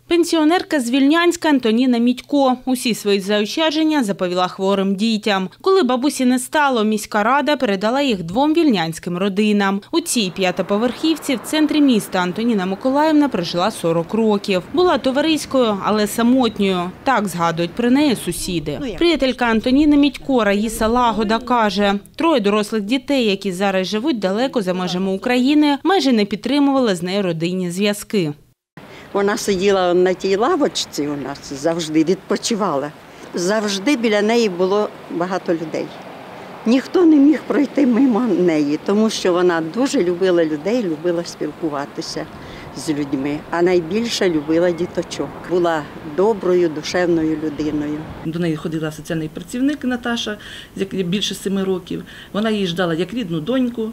Пенсіонерка з Вільнянська Антоніна Мідько усі свої заощадження заповіла хворим дітям. Коли бабусі не стало, міська рада передала їх 2 вільнянським родинам. У цій 5-поверхівці в центрі міста Антоніна Миколаївна прожила 40 років. Була товариською, але самотньою. Так згадують про неї сусіди. Приятелька Антоніни Мідько Раїса Лагода каже, 3 дорослих дітей, які зараз живуть далеко за межами України, майже не підтримували з нею родинні зв'язки. Вона сиділа на тій лавочці у нас, завжди відпочивала. Завжди біля неї було багато людей. Ніхто не міг пройти мимо неї, тому що вона дуже любила людей, любила спілкуватися з людьми, а найбільше любила діточок. Була доброю, душевною людиною. До неї ходила соціальний працівник Наташа, більше 7 років. Вона її ждала як рідну доньку.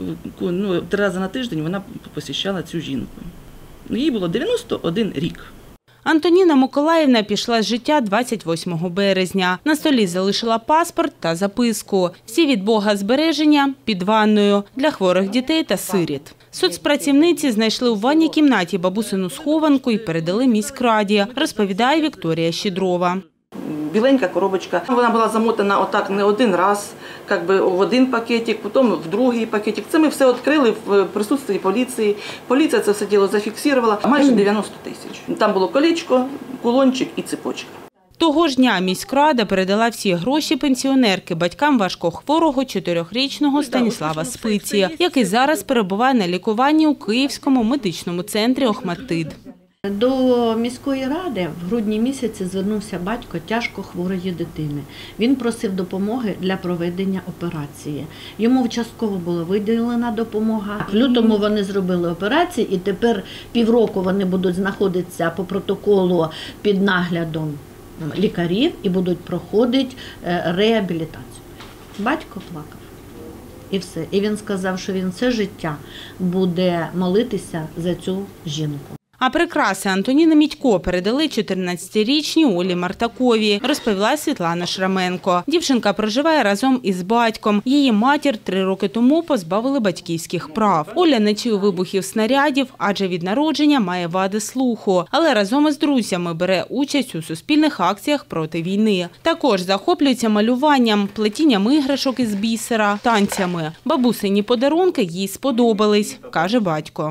3 рази на тиждень вона посіщала цю жінку. Їй було 91 рік. Антоніна Миколаївна пішла з життя 28 березня. На столі залишила паспорт та записку. Всі від Бога збереження під ванною для хворих дітей та сиріт. Соцпрацівниці знайшли у ванній кімнаті бабусину схованку і передали міськраді, розповідає Вікторія Щедрова. Біленька коробочка. Вона була замотана отак не один раз, в один пакетик, потім в другий пакетик. Це ми все відкрили в присутстві поліції. Поліція це все діло зафіксувала. Майже 90 тисяч. Там було колечко, кулончик і цепочка. Того ж дня міськрада передала всі гроші пенсіонерки батькам важкохворого 4-річного Станіслава Спиці, який зараз перебуває на лікуванні у Київському медичному центрі «Охматдит». До міської ради в грудні місяці звернувся батько тяжко хворої дитини. Він просив допомоги для проведення операції. Йому частково була виділена допомога. В лютому вони зробили операцію і тепер півроку вони будуть знаходитися по протоколу під наглядом лікарів і будуть проходити реабілітацію. Батько плакав. І все. І він сказав, що він все життя буде молитися за цю жінку. А прикраси Антоніни Мідько передали 14-річній Олі Мартаковій, розповіла Світлана Шраменко. Дівчинка проживає разом із батьком. Її матір 3 роки тому позбавили батьківських прав. Оля не чує вибухів снарядів, адже від народження має вади слуху. Але разом із друзями бере участь у суспільних акціях проти війни. Також захоплюється малюванням, плетінням іграшок із бісера, танцями. Бабусині подарунки їй сподобались, каже батько.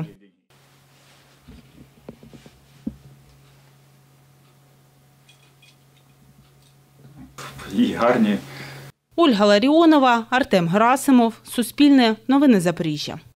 І гарні. Ольга Ларіонова, Артем Герасимов, Суспільне, Новини Запоріжжя.